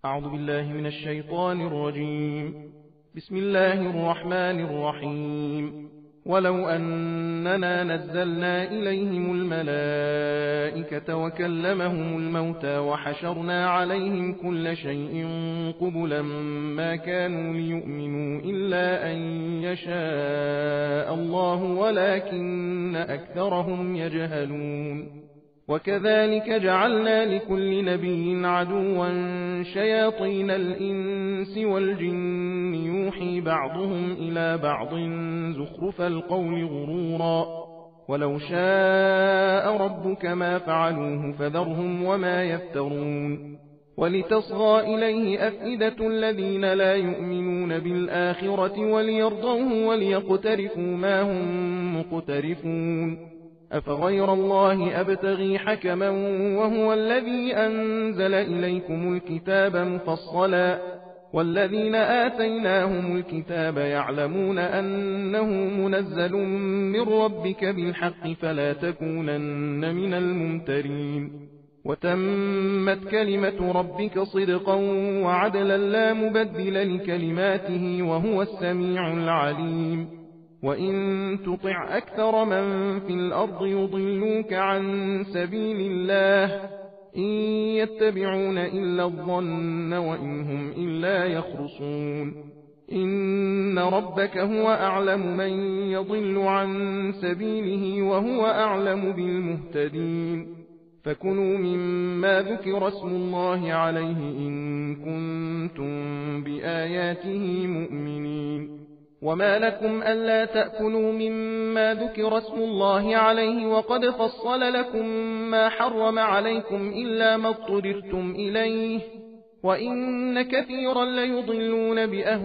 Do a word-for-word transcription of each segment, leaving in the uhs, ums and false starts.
أعوذ بالله من الشيطان الرجيم. بسم الله الرحمن الرحيم. ولو أننا نزلنا إليهم الملائكة وكلمهم الموتى وحشرنا عليهم كل شيء قبلا ما كانوا ليؤمنوا إلا أن يشاء الله ولكن أكثرهم يجهلون. وكذلك جعلنا لكل نبي عدوا شياطين الإنس والجن يوحي بعضهم إلى بعض زخرف القول غرورا ولو شاء ربك ما فعلوه فذرهم وما يفترون. ولتصغى إليه أفئدة الذين لا يؤمنون بالآخرة وليرضوه وليقترفوا ما هم مقترفون. أفغير الله أبتغي حكما وهو الذي أنزل إليكم الكتاب مفصلا والذين آتيناهم الكتاب يعلمون أنه منزل من ربك بالحق فلا تكونن من الممترين. وتمت كلمة ربك صدقا وعدلا لا مبدل لكلماته وهو السميع العليم. وإن تطع أكثر من في الأرض يضلوك عن سبيل الله إن يتبعون إلا الظن وإن هم إلا يخرصون. إن ربك هو أعلم من يضل عن سبيله وهو أعلم بالمهتدين. فكلوا مما ذكر اسم الله عليه إن كنتم بآياته مؤمنين. وما لكم ألا تأكلوا مما ذكر اسم الله عليه وقد فصل لكم ما حرم عليكم إلا ما اضطررتم إليه وإن كثيرا ليضلون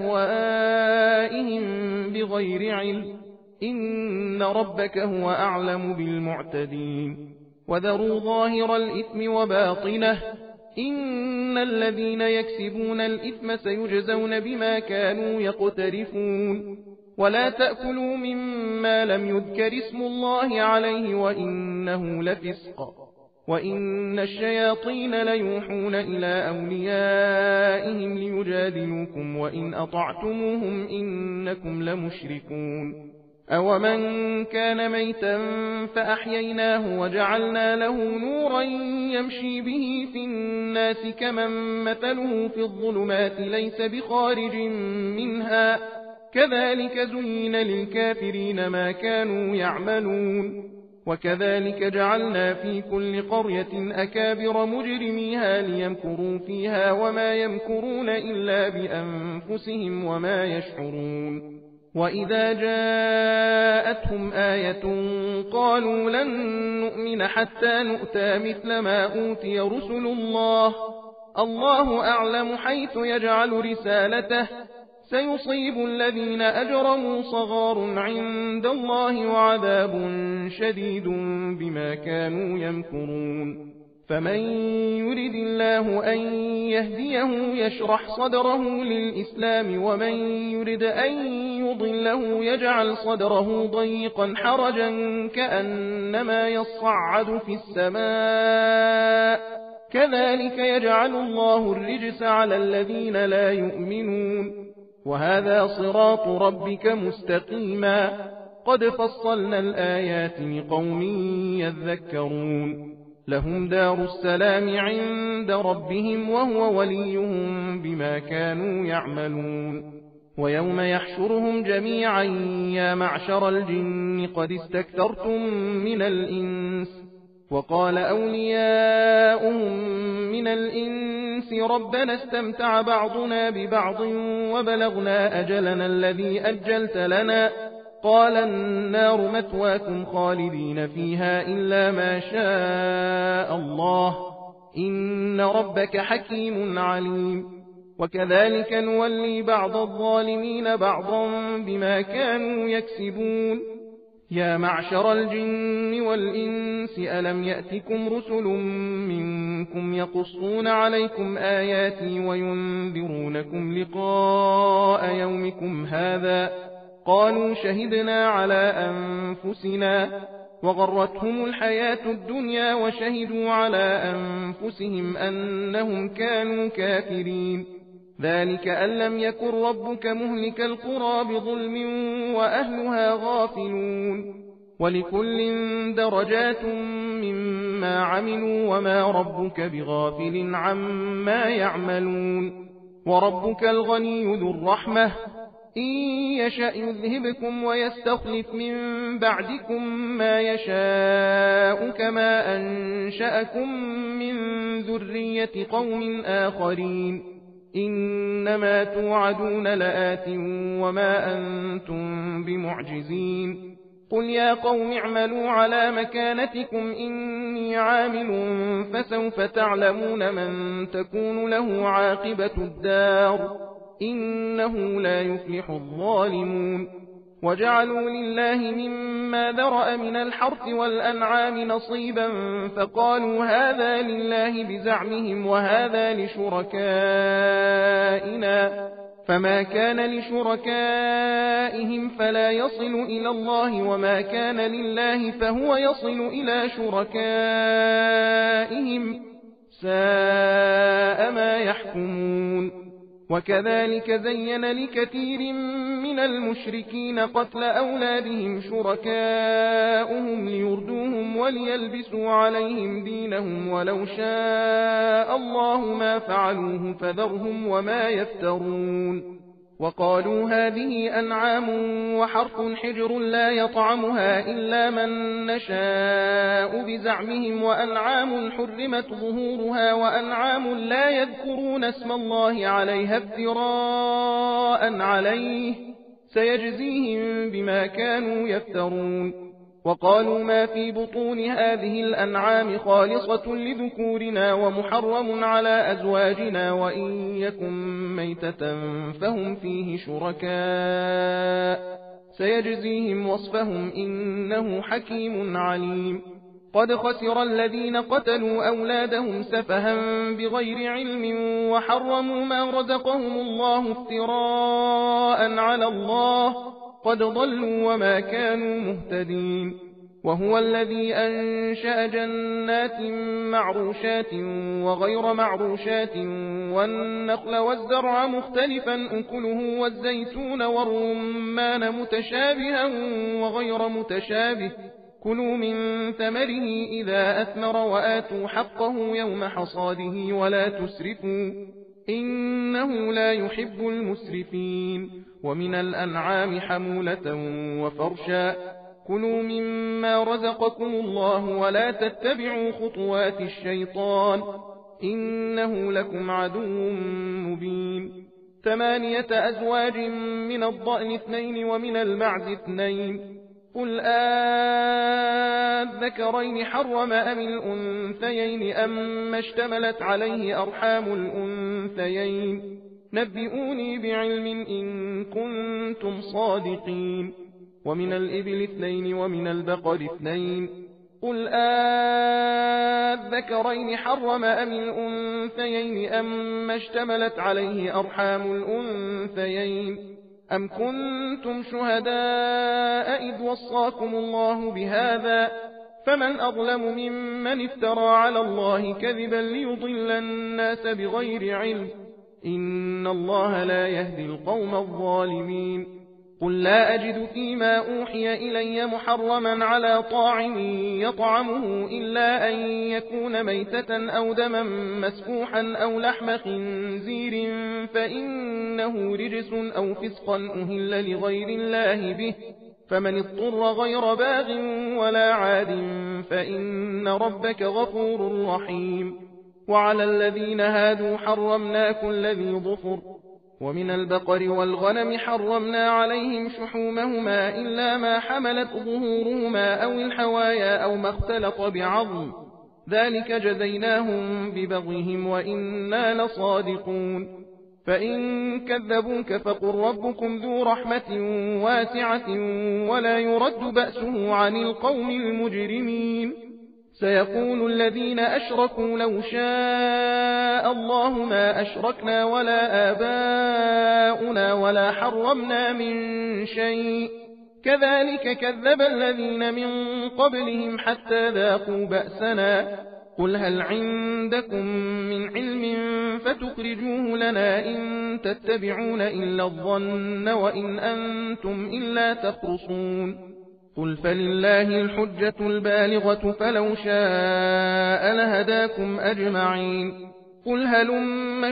بأهوائهم بغير علم. إن ربك هو أعلم بالمعتدين. وذروا ظاهر الإثم وباطنه إن الذين يكسبون الإثم سيجزون بما كانوا يقترفون. ولا تأكلوا مما لم يذكر اسم الله عليه وإنه لفسق وإن الشياطين ليوحون إلى أوليائهم ليجادلوكم وإن أطعتموهم إنكم لمشركون. أومن كان ميتا فأحييناه وجعلنا له نورا يمشي به في الناس كمن مثله في الظلمات ليس بخارج منها كذلك زين للكافرين ما كانوا يعملون. وكذلك جعلنا في كل قرية أكابر مجرميها ليمكروا فيها وما يمكرون إلا بأنفسهم وما يشعرون. وإذا جاءتهم آية قالوا لن نؤمن حتى نؤتى مثل ما أوتي رسل الله الله أعلم حيث يجعل رسالته سيصيب الذين أجرموا صغار عند الله وعذاب شديد بما كانوا يمكرون. فمن يرد الله أن يهديه يشرح صدره للإسلام ومن يرد أن يضله يجعل صدره ضيقا حرجا كأنما يصعد في السماء كذلك يجعل الله الرجس على الذين لا يؤمنون. وهذا صراط ربك مستقيما قد فصلنا الآيات لقوم يذكرون. لهم دار السلام عند ربهم وهو وليهم بما كانوا يعملون. ويوم يحشرهم جميعا يا معشر الجن قد استكثرتم من الإنس وقال أولياؤهم من الإنس ربنا استمتع بعضنا ببعض وبلغنا أجلنا الذي أجلت لنا قال النار مثواكم خالدين فيها إلا ما شاء الله إن ربك حكيم عليم. وكذلك نولي بعض الظالمين بعضا بما كانوا يكسبون. يا معشر الجن والإنس ألم يأتكم رسل منكم يقصون عليكم آياتي وينذرونكم لقاء يومكم هذا قالوا شهدنا على أنفسنا وغرتهم الحياة الدنيا وشهدوا على أنفسهم أنهم كانوا كافرين. ذلك أن لم يكن ربك مهلك القرى بظلم وأهلها غافلون. ولكل درجات مما عملوا وما ربك بغافل عما يعملون. وربك الغني ذو الرحمة إن يشأ يذهبكم ويستخلف من بعدكم ما يشاء كما أنشأكم من ذرية قوم آخرين. إنما توعدون لآت وما أنتم بمعجزين. قل يا قوم اعملوا على مكانتكم إني عامل فسوف تعلمون من تكون له عاقبة الدار إنه لا يفلح الظالمون. وجعلوا لله مما ذرأ من الحرث والأنعام نصيبا فقالوا هذا لله بزعمهم وهذا لشركائنا فما كان لشركائهم فلا يصل إلى الله وما كان لله فهو يصل إلى شركائهم ساء ما يحكمون. وكذلك زين لكثير من المشركين قتل أولادهم شركاؤهم ليردوهم وليلبسوا عليهم دينهم ولو شاء الله ما فعلوه فذرهم وما يفترون. وقالوا هذه أنعام وحرث حجر لا يطعمها إلا من نشاء بزعمهم وأنعام حرمت ظهورها وأنعام لا يذكرون اسم الله عليها افتراء عليه سيجزيهم بما كانوا يفترون. وقالوا ما في بطون هذه الأنعام خالصة لذكورنا ومحرم على أزواجنا وإن يكن ميتة فهم فيه شركاء سيجزيهم وصفهم إنه حكيم عليم. قد خسر الذين قتلوا أولادهم سفها بغير علم وحرموا ما رزقهم الله افتراء على الله قد ضلوا وما كانوا مهتدين. وهو الذي أنشأ جنات معروشات وغير معروشات والنخل والزرع مختلفا أكله والزيتون والرمان متشابها وغير متشابه كلوا من ثمره إذا أثمر وآتوا حقه يوم حصاده ولا تسرفوا إنه لا يحب المسرفين. ومن الأنعام حمولة وفرشا كلوا مما رزقكم الله ولا تتبعوا خطوات الشيطان إنه لكم عدو مبين. ثمانية أزواج من الضأن اثنين ومن المعز اثنين قل آذكرين حرم أم الأنثيين أما اشتملت عليه أرحام الأنثيين نبئوني بعلم إن كنتم صادقين. ومن الإبل اثنين ومن البقر اثنين قل آذكرين حرم أم الأنثيين أما اشتملت عليه أرحام الأنثيين أم كنتم شهداء إذ وصاكم الله بهذا فمن أظلم ممن افترى على الله كذبا ليضل الناس بغير علم إن الله لا يهدي القوم الظالمين. قل لا أجد فيما أوحي إلي محرما على طاعم يطعمه إلا أن يكون ميتة أو دما مسفوحا أو لحم خنزير فإنه رجس أو فسقا أهل لغير الله به فمن اضطر غير باغ ولا عاد فإن ربك غفور رحيم. وعلى الذين هادوا حرمنا كل ذي ظفر ومن البقر والغنم حرمنا عليهم شحومهما إلا ما حملت ظهورهما أو الحوايا أو ما اختلط بعظم ذلك جزيناهم ببغيهم وإنا لصادقون. فإن كذبوك فقل ربكم ذو رحمة واسعة ولا يرد بأسه عن القوم المجرمين. سيقول الذين أشركوا لو شاء الله ما أشركنا ولا آباؤنا ولا حرمنا من شيء كذلك كذب الذين من قبلهم حتى ذاقوا بأسنا قل هل عندكم من علم فتخرجوه لنا إن تتبعون إلا الظن وإن أنتم إلا تخرصون قل فلله الحجة البالغة فلو شاء لهداكم أجمعين قل هلم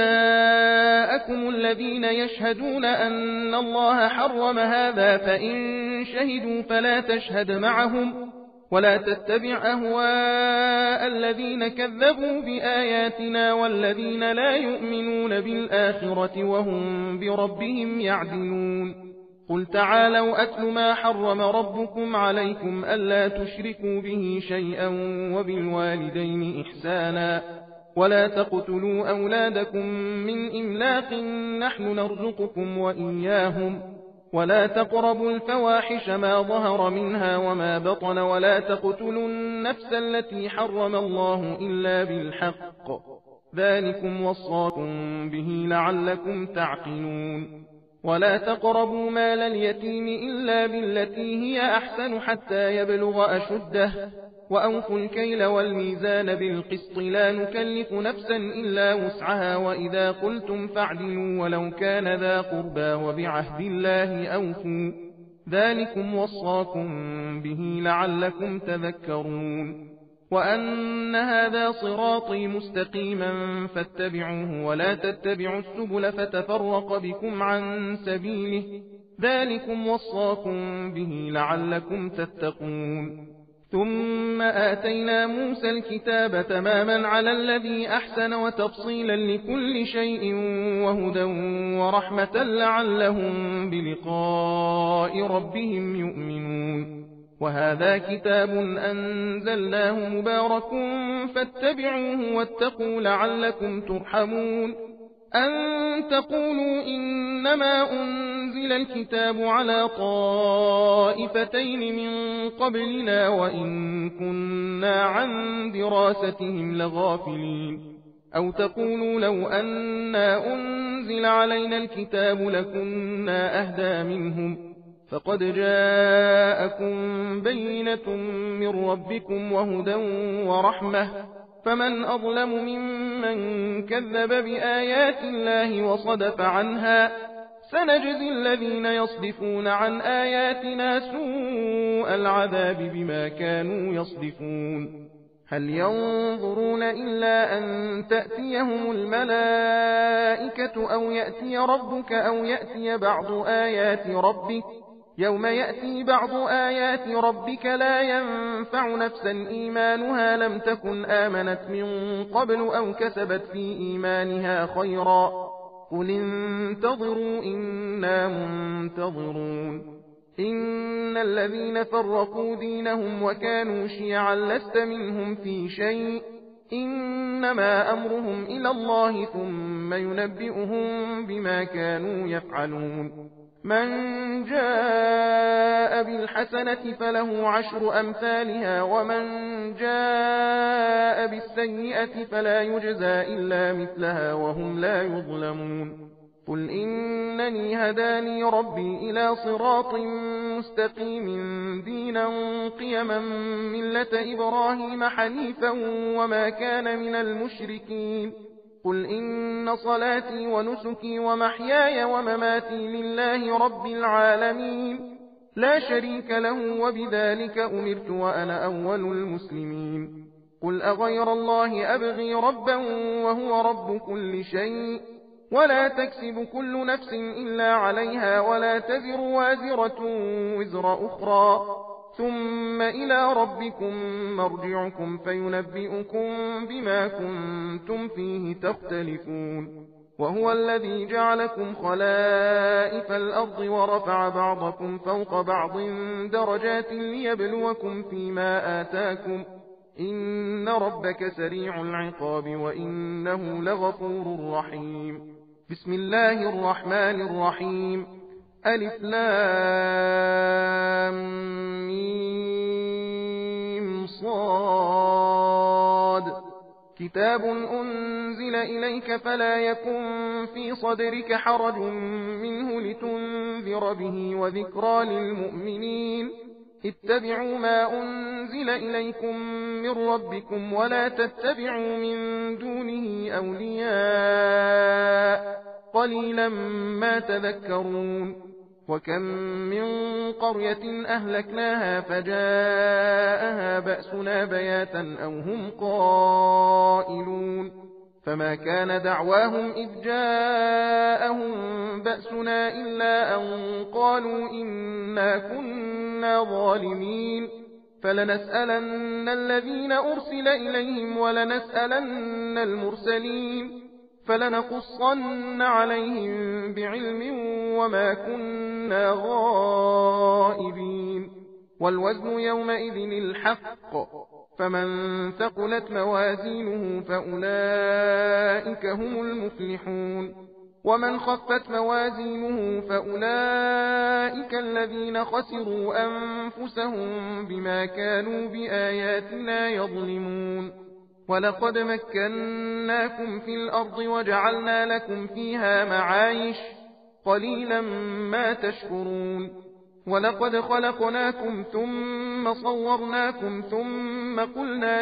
شهداءكم الذين يشهدون أن الله حرم هذا فإن شهدوا فلا تشهد معهم ولا تتبع أهواء الذين كذبوا بآياتنا والذين لا يؤمنون بالآخرة وهم بربهم يعدلون قل تعالوا أتل ما حرم ربكم عليكم ألا تشركوا به شيئا وبالوالدين إحسانا ولا تقتلوا أولادكم من إملاق نحن نرزقكم وإياهم ولا تقربوا الفواحش ما ظهر منها وما بطن ولا تقتلوا النفس التي حرم الله إلا بالحق ذلكم وصاكم به لعلكم تعقلون ولا تقربوا مال اليتيم إلا بالتي هي أحسن حتى يبلغ أشده وأوفوا الكيل والميزان بالقسط لا نكلف نفسا إلا وسعها وإذا قلتم فاعدلوا ولو كان ذا قربى وبعهد الله أوفوا ذلكم وصاكم به لعلكم تذكرون وأن هذا صراطي مستقيما فاتبعوه ولا تتبعوا السبل فتفرق بكم عن سبيله ذلكم وصاكم به لعلكم تتقون ثم آتينا موسى الكتاب تماما على الذي أحسن وتفصيلا لكل شيء وهدى ورحمة لعلهم بلقاء ربهم يؤمنون وهذا كتاب أنزلناه مبارك فاتبعوه واتقوا لعلكم ترحمون أن تقولوا إنما أنزل الكتاب على طائفتين من قبلنا وإن كنا عن دراستهم لغافلين أو تقولوا لو أنا أنزل علينا الكتاب لكنا أهدى منهم فقد جاءكم بينة من ربكم وهدى ورحمة فمن أظلم ممن كذب بآيات الله وصدف عنها سنجزي الذين يصدفون عن آياتنا سوء العذاب بما كانوا يصدفون هل ينظرون إلا أن تأتيهم الملائكة أو يأتي ربك أو يأتي بعض آيات ربك يوم يأتي بعض آيات ربك لا ينفع نفسا إيمانها لم تكن آمنت من قبل أو كسبت في إيمانها خيرا قل انتظروا إنا منتظرون إن الذين فرقوا دينهم وكانوا شيعا لست منهم في شيء إنما أمرهم إلى الله ثم ينبئهم بما كانوا يفعلون من جاء بالحسنة فله عشر أمثالها ومن جاء بالسيئة فلا يجزى إلا مثلها وهم لا يظلمون قل إنني هداني ربي إلى صراط مستقيم دينا قيما ملة إبراهيم حنيفا وما كان من المشركين قل إن صلاتي ونسكي ومحياي ومماتي لله رب العالمين لا شريك له وبذلك أمرت وأنا أول المسلمين قل أغير الله أبغي ربا وهو رب كل شيء ولا تكسب كل نفس إلا عليها ولا تزر وازرة وزر أخرى ثم إلى ربكم مرجعكم فينبئكم بما كنتم فيه تختلفون وهو الذي جعلكم خلائف الأرض ورفع بعضكم فوق بعض درجات ليبلوكم فيما آتاكم إن ربك سريع العقاب وإنه لغفور رحيم بسم الله الرحمن الرحيم ألف لام ميم صاد كتاب أنزل إليك فلا يكن في صدرك حرج منه لتنذر به وذكرى للمؤمنين اتبعوا ما أنزل إليكم من ربكم ولا تتبعوا من دونه أولياء قليلا ما تذكرون وكم من قرية أهلكناها فجاءها بأسنا بياتا أو هم قائلون فما كان دعواهم إذ جاءهم بأسنا إلا أن قالوا إنا كنا ظالمين فلنسألن الذين أرسل إليهم ولنسألن المرسلين فلنقصن عليهم بعلم وما كنا غائبين والوزن يومئذ الحق فمن ثقلت موازينه فأولئك هم المفلحون ومن خفت موازينه فأولئك الذين خسروا أنفسهم بما كانوا بآياتنا يظلمون ولقد مكناكم في الأرض وجعلنا لكم فيها معايش قليلا ما تشكرون ولقد خلقناكم ثم صورناكم ثم قلنا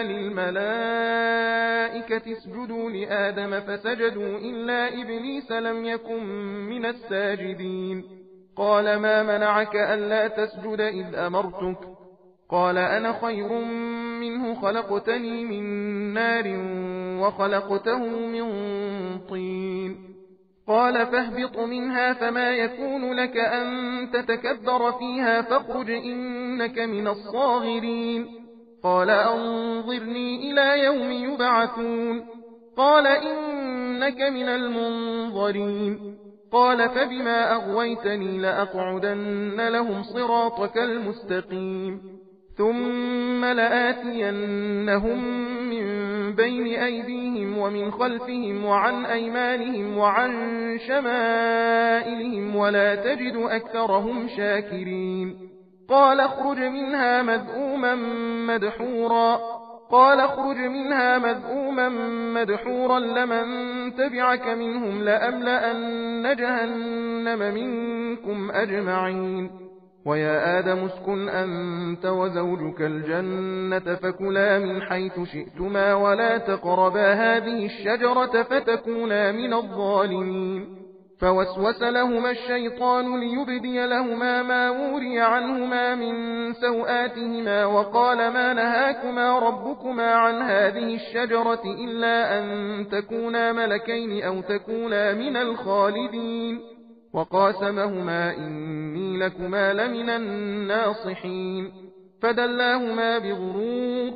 للملائكة اسجدوا لآدم فسجدوا إلا إبليس لم يكن من الساجدين قال ما منعك ألا تسجد إذ أمرتك قال أنا خير منه خلقتني من نار وخلقته من طين قال فاهبط منها فما يكون لك أن تتكبر فيها فاخرج إنك من الصاغرين قال أنظرني إلى يوم يبعثون قال إنك من المنظرين قال فبما أغويتني لأقعدن لهم صراطك المستقيم ثم لآتينهم من بين أيديهم ومن خلفهم وعن أيمانهم وعن شمائلهم ولا تجد أكثرهم شاكرين قال اخرج منها مذءوما مدحورا قال اخرج منها مذءوما مدحورا لمن تبعك منهم لأملأن جهنم منكم أجمعين ويا آدم اسكن أنت وزوجك الجنة فكلا من حيث شئتما ولا تقربا هذه الشجرة فتكونا من الظالمين فوسوس لهما الشيطان ليبدي لهما ما وري عنهما من سوآتهما وقال ما نهاكما ربكما عن هذه الشجرة إلا أن تكونا ملكين أو تكونا من الخالدين وقاسمهما إني لكما لمن الناصحين فدلاهما بغرور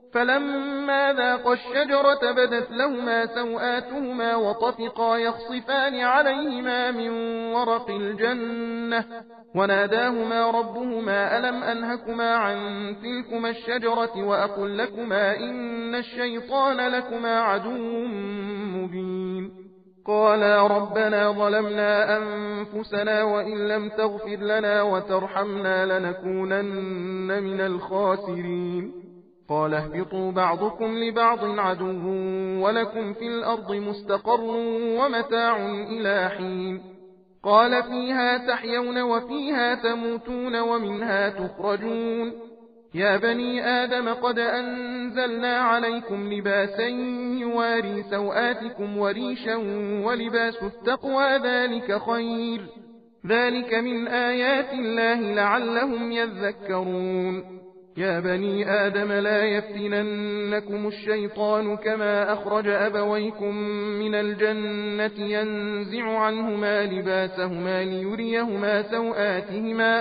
فلما ذاقا الشجرة بدت لهما سوآتهما وطفقا يخصفان عليهما من ورق الجنة وناداهما ربهما ألم أنهكما عن تلكما الشجرة وأقل لكما إن الشيطان لكما عدو مبين قالا ربنا ظلمنا أنفسنا وإن لم تغفر لنا وترحمنا لنكونن من الخاسرين قال اهبطوا بعضكم لبعض عدو ولكم في الأرض مستقر ومتاع إلى حين قال فيها تحيون وفيها تموتون ومنها تخرجون يا بني آدم قد أنزلنا عليكم لباسا يواري سوآتكم وريشا ولباس التقوى ذلك خير ذلك من آيات الله لعلهم يذكرون يا بني آدم لا يفتننكم الشيطان كما أخرج أبويكم من الجنة ينزع عنهما لباسهما ليريهما سوآتهما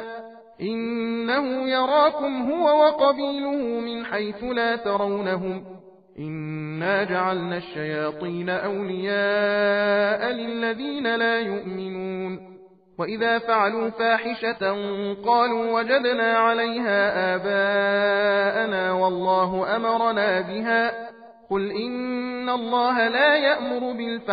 إنه يراكم هو وقبيله من حيث لا ترونهم إنا جعلنا الشياطين أولياء للذين لا يؤمنون وإذا فعلوا فاحشة قالوا وجدنا عليها آباءنا والله أمرنا بها قل إن الله لا يأمر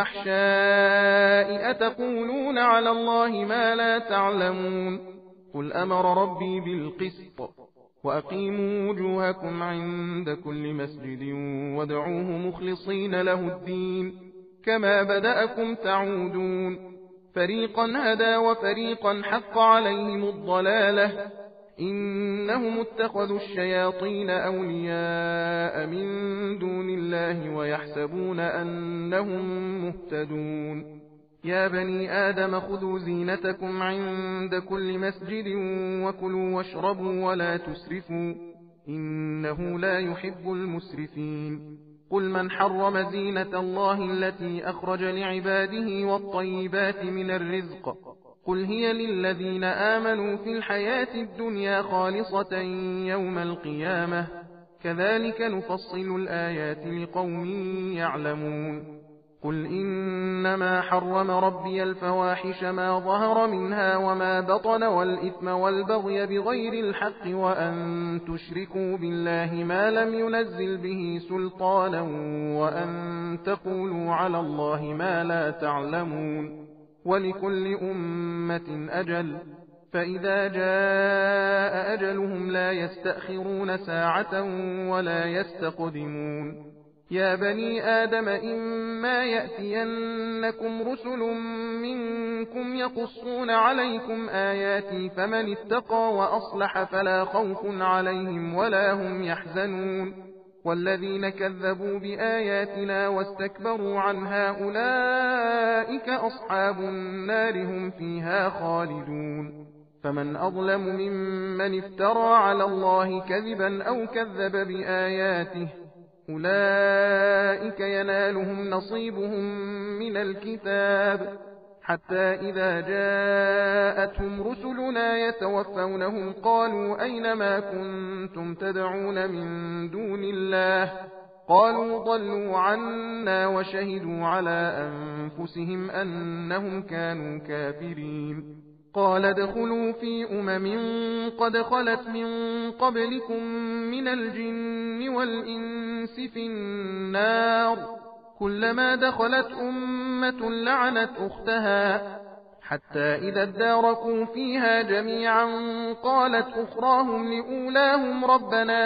بالفحشاء أتقولون على الله ما لا تعلمون قل أمر ربي بالقسط وأقيموا وجوهكم عند كل مسجد وادعوه مخلصين له الدين كما بدأكم تعودون فريقا هدى وفريقا حق عليهم الضلالة إنهم اتخذوا الشياطين أولياء من دون الله ويحسبون أنهم مهتدون يا بني آدم خذوا زينتكم عند كل مسجد وكلوا واشربوا ولا تسرفوا إنه لا يحب المسرفين قل من حرم زينة الله التي أخرج لعباده والطيبات من الرزق قل هي للذين آمنوا في الحياة الدنيا خالصة يوم القيامة كذلك نفصل الآيات لقوم يعلمون قل إنما حرم ربي الفواحش ما ظهر منها وما بطن والإثم والبغي بغير الحق وأن تشركوا بالله ما لم ينزل به سلطانا وأن تقولوا على الله ما لا تعلمون ولكل أمة أجل فإذا جاء أجلهم لا يستأخرون ساعة ولا يستقدمون يا بني آدم إما يأتينكم رسل منكم يقصون عليكم آياتي فمن اتقى وأصلح فلا خوف عليهم ولا هم يحزنون والذين كذبوا بآياتنا واستكبروا عنها أولئك أصحاب النار هم فيها خالدون فمن أظلم ممن افترى على الله كذبا أو كذب بآياته أولئك ينالهم نصيبهم من الكتاب حتى إذا جاءتهم رسلنا يتوفونهم قالوا أين ما كنتم تدعون من دون الله قالوا ضلوا عنا وشهدوا على أنفسهم أنهم كانوا كافرين قال ادخلوا في أمم قد خلت من قبلكم من الجن والإنس في النار كلما دخلت أمة لعنت أختها حتى إذا اداركوا فيها جميعا قالت أخراهم لأولاهم ربنا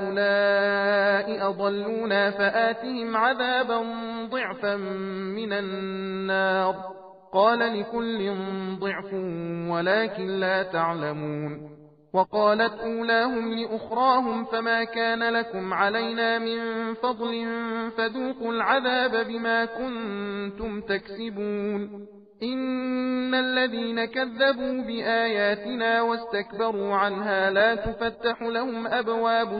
هؤلاء أضلونا فآتهم عذابا ضعفا من النار قال لكل ضعف ولكن لا تعلمون وقالت أولاهم لأخراهم فما كان لكم علينا من فضل فذوقوا العذاب بما كنتم تكسبون إن الذين كذبوا بآياتنا واستكبروا عنها لا تفتح لهم أبواب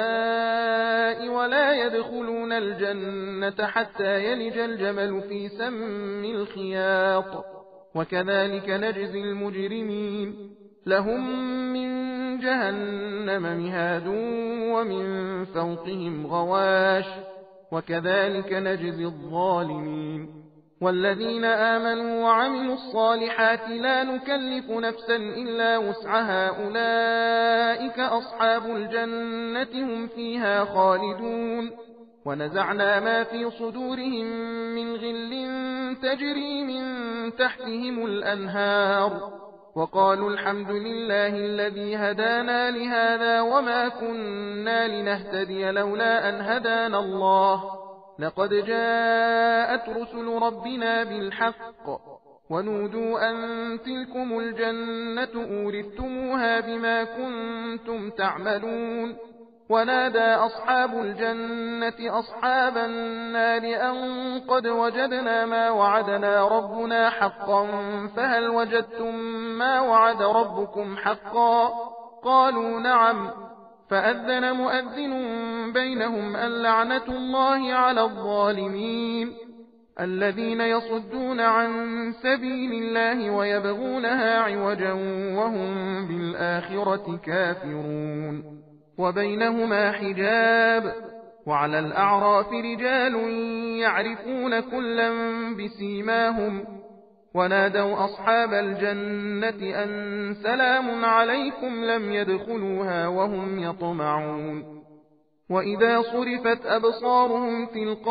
السماء ولا يدخلون الجنة حتى يلج الجمل في سم الخياط وكذلك نجزي المجرمين لهم من جهنم مهاد ومن فوقهم غواش وكذلك نجزي الظالمين والذين آمنوا وعملوا الصالحات لا نكلف نفسا إلا وسعها أولئك أصحاب الجنة هم فيها خالدون ونزعنا ما في صدورهم من غل تجري من تحتهم الأنهار وقالوا الحمد لله الذي هدانا لهذا وما كنا لنهتدي لولا أن هدانا الله لقد جاءت رسل ربنا بالحق ونودوا أن تلكم الجنة أورثتموها بما كنتم تعملون ونادى أصحاب الجنة أصحاب النار أن قد وجدنا ما وعدنا ربنا حقا فهل وجدتم ما وعد ربكم حقا قالوا نعم فأذن مؤذن بينهم اللعنة الله على الظالمين الذين يصدون عن سبيل الله ويبغونها عوجا وهم بالآخرة كافرون وبينهما حجاب وعلى الأعراف رجال يعرفون كلا بسيماهم ونادوا أصحاب الجنة أن سلام عليكم لم يدخلوها وهم يطمعون وإذا صرفت أبصارهم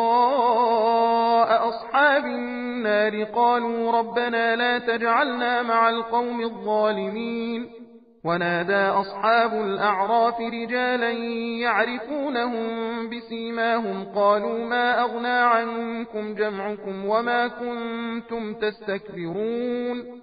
تلقاء أصحاب النار قالوا ربنا لا تجعلنا مع القوم الظالمين ونادى أصحاب الأعراف رجالا يعرفونهم بسيماهم قالوا ما أغنى عنكم جمعكم وما كنتم تستكبرون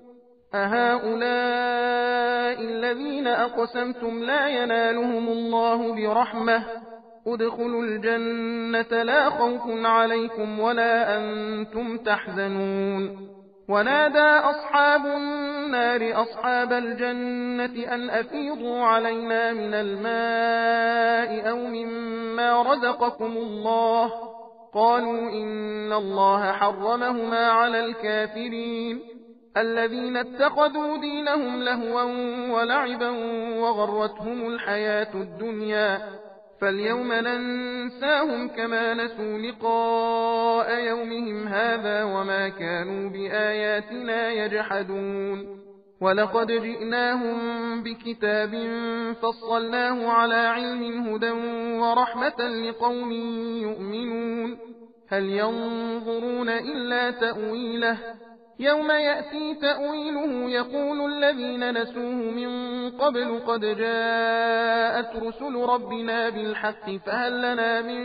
أهؤلاء الذين أقسمتم لا ينالهم الله برحمة ادخلوا الجنة لا خوف عليكم ولا أنتم تحزنون ونادى أصحاب النار أصحاب الجنة أن أفيضوا علينا من الماء أو مما رزقكم الله قالوا إن الله حرمهما على الكافرين الذين اتخذوا دينهم لهوا ولعبا وغرتهم الحياة الدنيا فاليوم ننساهم كما نسوا لقاء يومهم هذا وما كانوا بآياتنا يجحدون ولقد جئناهم بكتاب فصلناه على علم هدى ورحمة لقوم يؤمنون هل ينظرون إلا تأويله يوم يأتي تأويله يقول الذين نسوه من قبل قد جاءت رسل ربنا بالحق فهل لنا من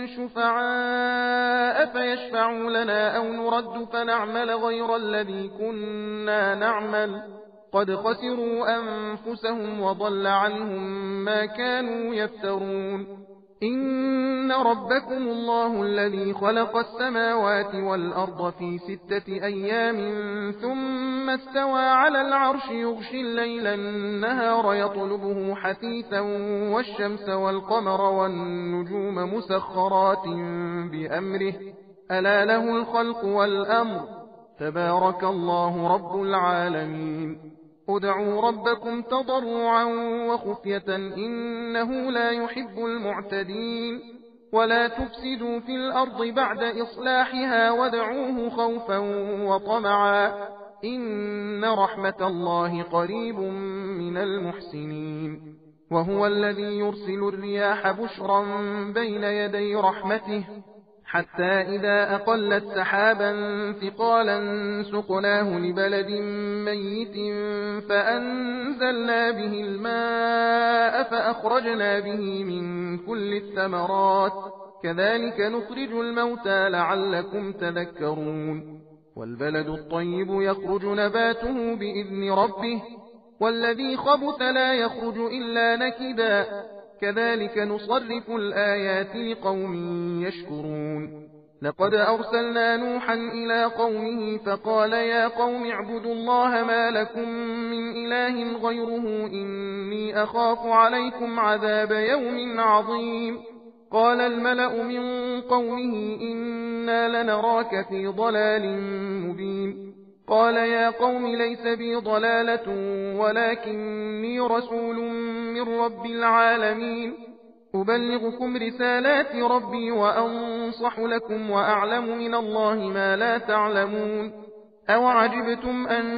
شفعاء فيشفعوا لنا أو نرد فنعمل غير الذي كنا نعمل قد خسروا أنفسهم وضل عنهم ما كانوا يفترون إن ربكم الله الذي خلق السماوات والأرض في ستة أيام ثم استوى على العرش يغشي الليل النهار يطلبه حثيثا والشمس والقمر والنجوم مسخرات بأمره ألا له الخلق والأمر تبارك الله رب العالمين ادعوا ربكم تضرعا وخفية إنه لا يحب المعتدين ولا تفسدوا في الأرض بعد إصلاحها وادعوه خوفا وطمعا إن رحمة الله قريب من المحسنين وهو الذي يرسل الرياح بشرا بين يدي رحمته حتى إذا أقلت سحابا ثقالا سقناه لبلد ميت فأنزلنا به الماء فأخرجنا به من كل الثمرات كذلك نخرج الموتى لعلكم تذكرون والبلد الطيب يخرج نباته بإذن ربه والذي خبث لا يخرج إلا نكدا كذلك نصرف الآيات لقوم يشكرون لقد أرسلنا نوحا إلى قومه فقال يا قوم اعبدوا الله ما لكم من إله غيره إني أخاف عليكم عذاب يوم عظيم قال الملأ من قومه إنا لنراك في ضلال مبين قال يا قوم ليس بي ضلالة ولكني رسول من رب العالمين أبلغكم رسالات ربي وأنصح لكم وأعلم من الله ما لا تعلمون أوعجبتم أن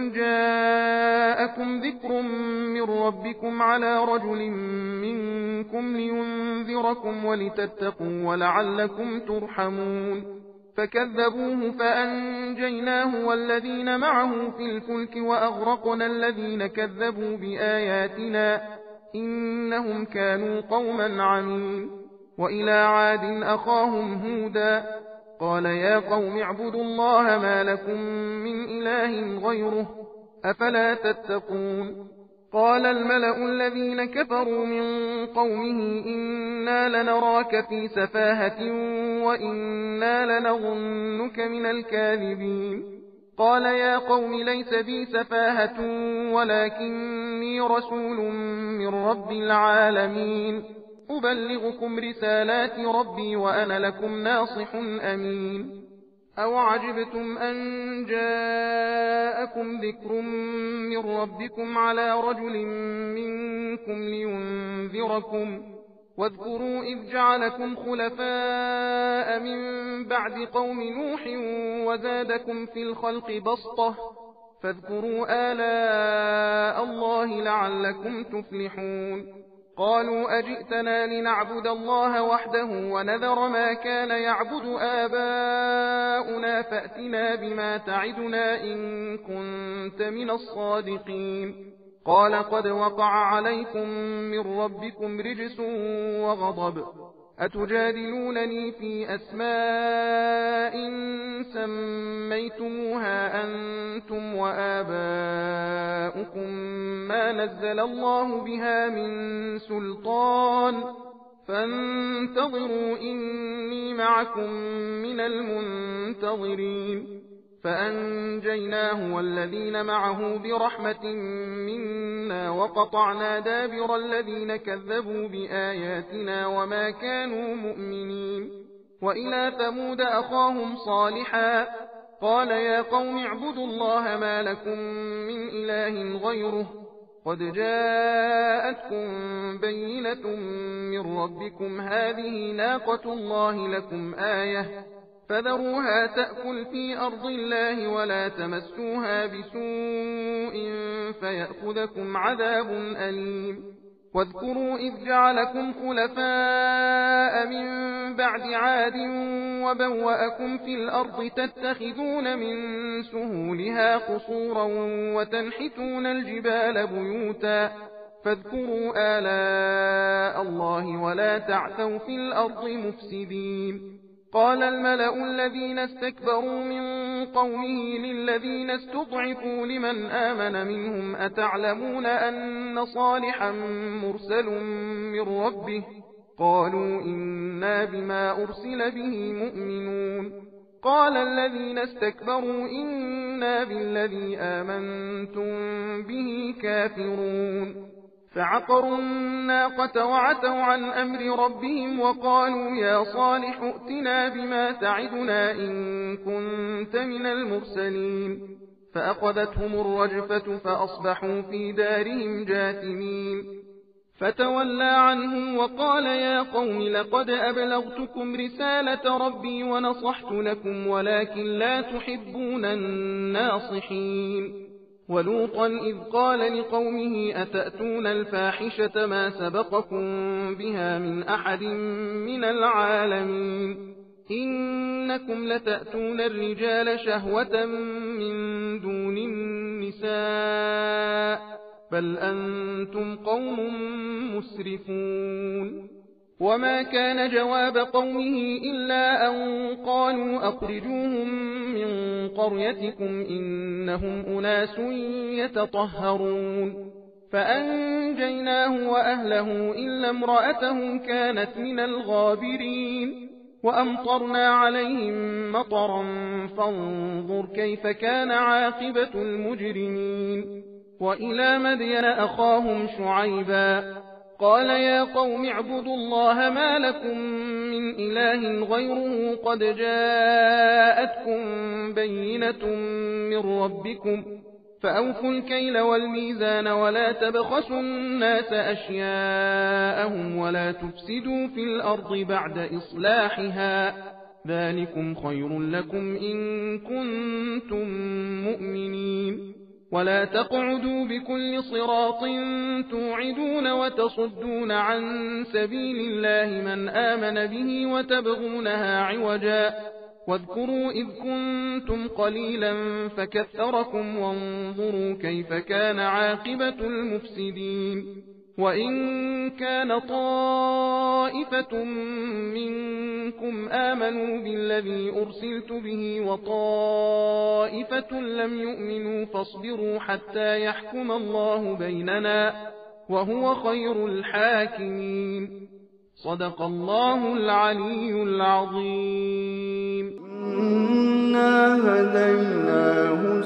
جاءكم ذكر من ربكم على رجل منكم لينذركم ولتتقوا ولعلكم ترحمون فكذبوه فأنجيناه والذين معه في الفلك وأغرقنا الذين كذبوا بآياتنا إنهم كانوا قوما عمين وإلى عاد أخاهم هودا قال يا قوم اعبدوا الله ما لكم من إله غيره أفلا تتقون قال الملأ الذين كفروا من قومه إنا لنراك في سفاهة وإنا لنظنك من الكاذبين قال يا قوم ليس بي سفاهة ولكني رسول من رب العالمين أبلغكم رسالات ربي وأنا لكم ناصح أمين أوعجبتم أن جاءكم ذكر من ربكم على رجل منكم لينذركم واذكروا إذ جعلكم خلفاء من بعد قوم نوح وزادكم في الخلق بسطة فاذكروا آلاء الله لعلكم تفلحون قالوا أجئتنا لنعبد الله وحده ونذر ما كان يعبد آباؤنا فأتنا بما تعدنا إن كنت من الصادقين قال قد وقع عليكم من ربكم رجس وغضب أتجادلونني في أسماء سميتموها أنتم وآباؤكم ما نزل الله بها من سلطان فانتظروا إني معكم من المنتظرين فأنجيناه والذين معه برحمة منا وقطعنا دابر الذين كذبوا بآياتنا وما كانوا مؤمنين وإلى ثمود أخاهم صالحا قال يا قوم اعبدوا الله ما لكم من إله غيره قد جاءتكم بينة من ربكم هذه ناقة الله لكم آية فذروها تأكل في أرض الله ولا تمسوها بسوء فيأخذكم عذاب أليم واذكروا إذ جعلكم خلفاء من بعد عاد وبوأكم في الأرض تتخذون من سهولها قصورا وتنحتون الجبال بيوتا فاذكروا آلاء الله ولا تعثوا في الأرض مفسدين قال الملأ الذين استكبروا من قومه للذين استضعفوا لمن آمن منهم أتعلمون أن صالحا مرسل من ربه قالوا إنا بما أرسل به مؤمنون قال الذين استكبروا إنا بالذي آمنتم به كافرون فعقروا الناقة وعتوا عن أمر ربهم وقالوا يا صالح ائتنا بما تعدنا إن كنت من المرسلين فأخذتهم الرجفة فأصبحوا في دارهم جاثمين فتولى عنهم وقال يا قوم لقد أبلغتكم رسالة ربي ونصحت لكم ولكن لا تحبون الناصحين ولوطا إذ قال لقومه أتأتون الفاحشة ما سبقكم بها من أحد من العالمين إنكم لتأتون الرجال شهوة من دون النساء بل أنتم قوم مسرفون وما كان جواب قومه إلا أن قالوا أخرجوهم من قريتكم إنهم أناس يتطهرون فأنجيناه وأهله إلا امرأته كانت من الغابرين وأمطرنا عليهم مطرا فانظر كيف كان عاقبة المجرمين وإلى مدين أخاهم شعيبا قال يا قوم اعبدوا الله ما لكم من إله غيره قد جاءتكم بينة من ربكم فأوفوا الكيل والميزان ولا تبخسوا الناس أشياءهم ولا تفسدوا في الأرض بعد إصلاحها ذلكم خير لكم إن كنتم مؤمنين ولا تقعدوا بكل صراط توعدون وتصدون عن سبيل الله من آمن به وتبغونها عوجا واذكروا إذ كنتم قليلا فكثركم وانظروا كيف كان عاقبة المفسدين وإن كان طائفة منكم آمنوا بالذي أرسلت به وطائفة لم يؤمنوا فاصبروا حتى يحكم الله بيننا وهو خير الحاكمين صدق الله العلي العظيم إنا هديناه